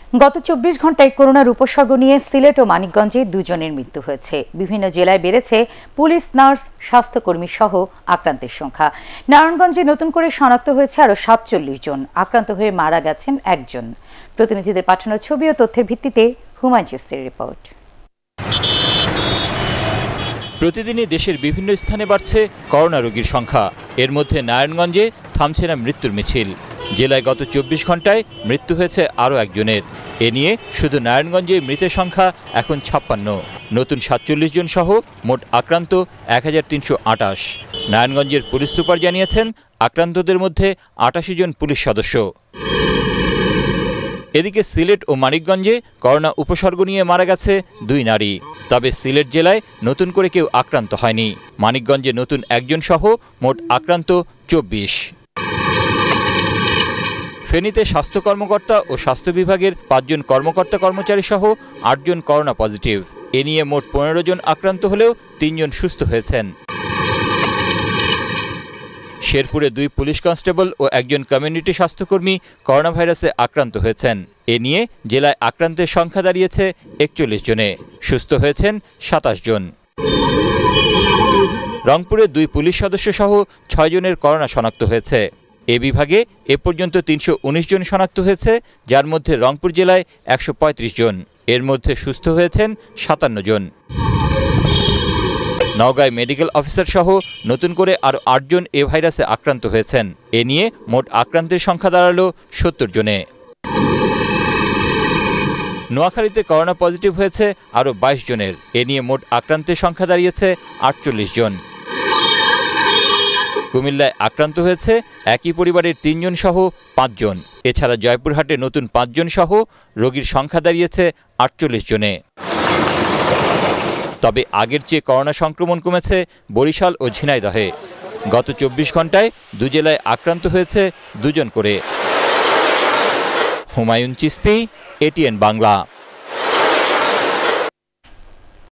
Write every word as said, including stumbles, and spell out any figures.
গত চব্বিশ ঘন্টায় করোনার উপসর্গ নিয়ে সিলেট ও মানিকগঞ্জে দুজনের মৃত্যু হয়েছে। বিভিন্ন জেলায় বেড়েছে পুলিশ, নার্স, স্বাস্থ্যকর্মী সহ আক্রান্তের সংখ্যা। নারায়ণগঞ্জে নতুন করে শনাক্ত হয়েছে আরও সাতচল্লিশ জন। আক্রান্ত হয়ে মারা গেছেন একজন। প্রতিনিধিদের পাঠানো ছবি ও তথ্যের ভিত্তিতে হুমায়ুন চিশতির রিপোর্ট। প্রতিদিনই দেশের বিভিন্ন স্থানে বাড়ছে করোনা রোগীর সংখ্যা। এর মধ্যে নারায়ণগঞ্জে থামছে না মৃত্যুর মিছিল। জেলায় গত চব্বিশ ঘন্টায় মৃত্যু হয়েছে আরও একজনের। এ নিয়ে শুধু নারায়ণগঞ্জে মৃতের সংখ্যা এখন ছাপ্পান্ন। নতুন সাতচল্লিশ জন সহ মোট আক্রান্ত এক হাজার তিনশো আটাশ। নারায়ণগঞ্জের পুলিশ সুপার জানিয়েছেন, আক্রান্তদের মধ্যে আটাশি জন পুলিশ সদস্য। এদিকে সিলেট ও মানিকগঞ্জে করোনা উপসর্গ নিয়ে মারা গেছে দুই নারী। তবে সিলেট জেলায় নতুন করে কেউ আক্রান্ত হয়নি। মানিকগঞ্জে নতুন একজন সহ মোট আক্রান্ত চব্বিশ। ফেনীতে স্বাস্থ্য কর্মকর্তা ও স্বাস্থ্য বিভাগের পাঁচজন কর্মকর্তা কর্মচারী সহ আটজন করোনা পজিটিভ। এ নিয়ে মোট পনেরো জন আক্রান্ত হলেও তিনজন সুস্থ হয়েছেন। শেরপুরে দুই পুলিশ কনস্টেবল ও একজন কমিউনিটি স্বাস্থ্যকর্মী করোনা ভাইরাসে আক্রান্ত হয়েছেন। এ নিয়ে জেলায় আক্রান্তের সংখ্যা দাঁড়িয়েছে একচল্লিশ জনে। সুস্থ হয়েছেন সাতাশ জন। রংপুরে দুই পুলিশ সদস্য সহ ছয় জনের করোনা শনাক্ত হয়েছে। এ বিভাগে এ পর্যন্ত তিনশো উনিশ জন শনাক্ত হয়েছে, যার মধ্যে রংপুর জেলায় একশো পঁয়ত্রিশ জন। এর মধ্যে সুস্থ হয়েছেন সাতান্ন জন। নওগাঁয় মেডিকেল অফিসার সহ নতুন করে আরও আটজন এ ভাইরাসে আক্রান্ত হয়েছেন। এ নিয়ে মোট আক্রান্তের সংখ্যা দাঁড়ালো সত্তর জনে। নোয়াখালীতে করোনা পজিটিভ হয়েছে আরও বাইশ জনের। এ নিয়ে মোট আক্রান্তের সংখ্যা দাঁড়িয়েছে আটচল্লিশ জন। কুমিল্লায় আক্রান্ত হয়েছে একই পরিবারের তিনজন সহ পাঁচজন। এছাড়া জয়পুরহাটে নতুন পাঁচজন সহ রোগীর সংখ্যা দাঁড়িয়েছে আটচল্লিশ জনে। তবে আগের চেয়ে করোনা সংক্রমণ কমেছে বরিশাল ও ঝিনাইদহে। গত চব্বিশ ঘন্টায় দু জেলায় আক্রান্ত হয়েছে দুজন করে। হুমায়ুন চিশতি, এটিএন বাংলা।